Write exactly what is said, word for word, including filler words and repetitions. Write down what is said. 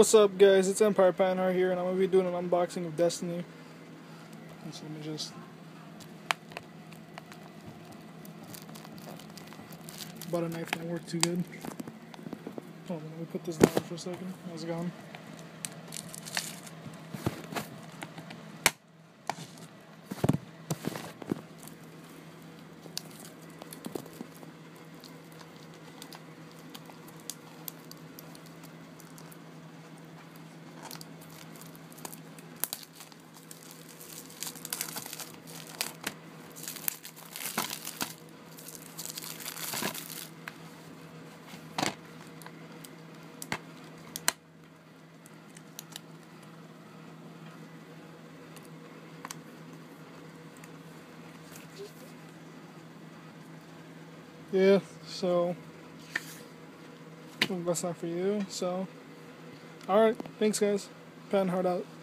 What's up, guys? It's Empire Panhard here, and I'm gonna be doing an unboxing of Destiny. So let me just butter knife don't work too good. Hold on, let me put this down for a second. How's it going? Yeah, so that's not for you. So, alright, thanks, guys. Panhard out.